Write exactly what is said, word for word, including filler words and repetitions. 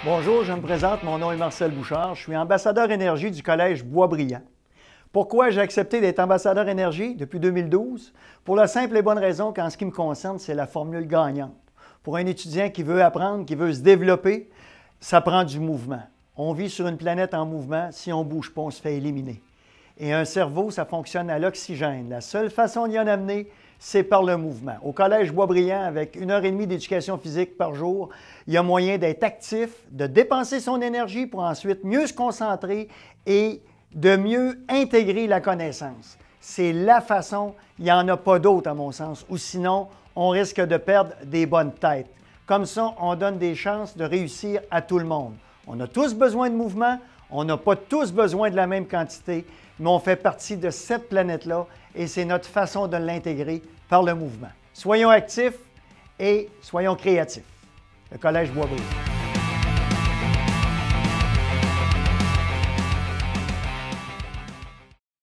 Bonjour, je me présente, mon nom est Marcel Bouchard, je suis ambassadeur énergie du Collège Boisbriand. Pourquoi j'ai accepté d'être ambassadeur énergie depuis deux mille douze? Pour la simple et bonne raison qu'en ce qui me concerne, c'est la formule gagnante. Pour un étudiant qui veut apprendre, qui veut se développer, ça prend du mouvement. On vit sur une planète en mouvement, si on ne bouge pas, on se fait éliminer. Et un cerveau, ça fonctionne à l'oxygène. La seule façon d'y en amener, c'est par le mouvement. Au Collège Boisbriand, avec une heure et demie d'éducation physique par jour, il y a moyen d'être actif, de dépenser son énergie pour ensuite mieux se concentrer et de mieux intégrer la connaissance. C'est la façon, il n'y en a pas d'autre à mon sens, ou sinon, on risque de perdre des bonnes têtes. Comme ça, on donne des chances de réussir à tout le monde. On a tous besoin de mouvement, on n'a pas tous besoin de la même quantité, mais on fait partie de cette planète-là et c'est notre façon de l'intégrer par le mouvement. Soyons actifs et soyons créatifs. Le Collège Boisbriand.